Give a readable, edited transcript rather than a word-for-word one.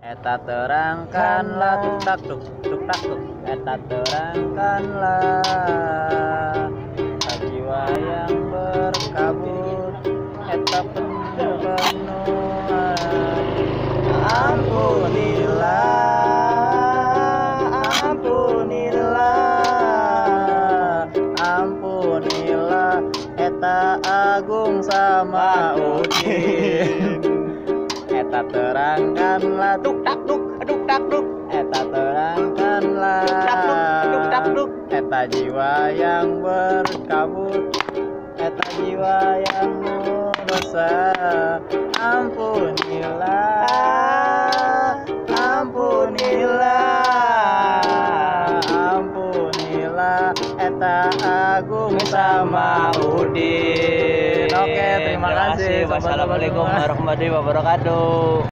Eta terangkanlah tuk tak tuk eta terangkanlah jiwa yang berkabut eta penuh ampunilah eta agung sama udin eta terangkanlah tuk tak duk eta terangkanlah tuk eta jiwa yang berkabut eta jiwa yang dosa ampunilah eta agung sama udin. Oke, terima kasih. Wassalamualaikum warahmatullahi wabarakatuh.